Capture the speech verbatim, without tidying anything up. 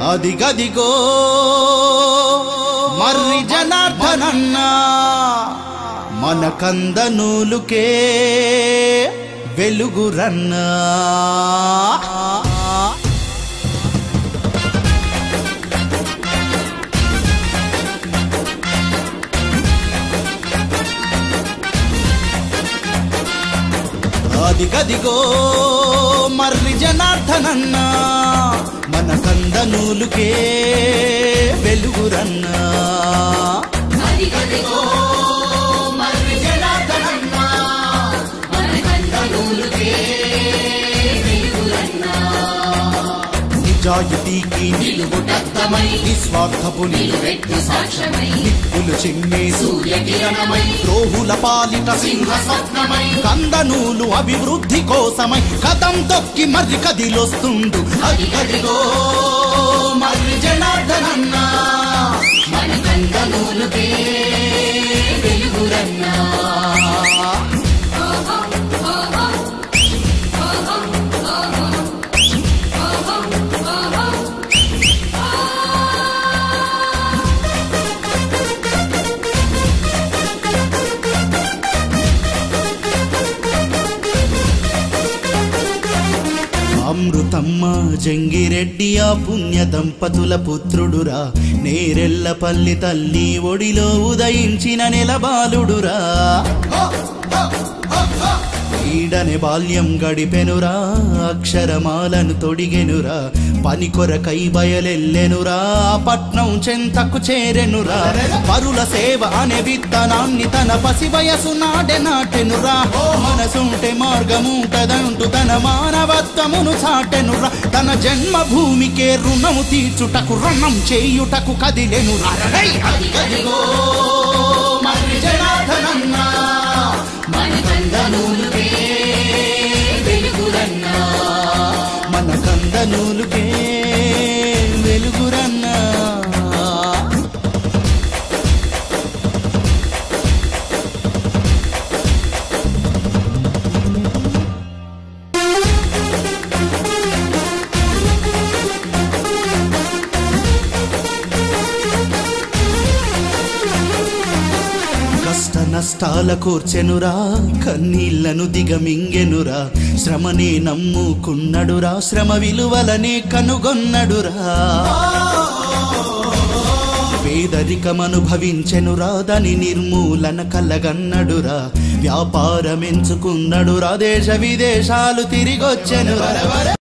అదిగదిగో మర్రి జనార్దనన్న మన కందనూలుకే వెలుగురన్నా. అదిగదిగో మర్రి జనార్దనన్న మన కందనూలుకే వెలుగురన్నా. అదిగదిగో మర్రి జనార్దనన్న మన కందనూలుకే వెలుగురన్నా. నిజాయితీకి నిలువుటద్దమై నిస్వార్థపు నిలువెత్తు సాక్ష్యమై నిప్పులు చిమ్మే సూర్యకిరణమై ద్రోహుల పాలిట సింహ స్వప్నమై కందనూలు అభివృద్ధి కోసమై కదం తొక్కి మర్రి కదిలొస్తుండు. అదిగదిగో మర్రి జనార్దనన్న మన కందనూలుకే వెలుగురన్నా. అమృతమ్మ జంగిరెడ్డి ఆ పుణ్య దంపతుల పుత్రుడురా. నేరెళ్ళపల్లి తల్లి ఒడిలో ఉదయించిన నెలబాలుడురా. ఈడనే బాల్యం గడిపెనురా, అక్షరమాలను తొడిగెనురా. పని కొరకై బయలెల్లెనురా, పట్నం చెంతకు చేరెనురా. పరుల సేవ అనే విత్తనాన్ని తన పసి వయసు నాడే నాటెనురా. మనసుంటే మార్గముంటదంటూ తన మానవత్వమును చాటెనురా. తన జన్మభూమికే రుణము తీర్చుటకు రుణం చేయుటకు కదిలెనురా. అదిగదిగో మర్రి జనార్దనన్న మన కందనూలుకే వెలుగురన్నా. మన కందనూలుకే వెలుగురన్నా. కష్ట నష్టాల కూర్చెనురా, కన్నీళ్లను దిగమింగెనురా. శ్రమనే నమ్ముకున్నడురా, శ్రమ విలువలనే కనుగొన్నడురా. పేదరికమనుభవించెనురా, దాని నిర్మూలన కలగన్నడురా. వ్యాపారమెంచుకున్నడురా, దేశ విదేశాలు తిరిగొచ్చెనురా.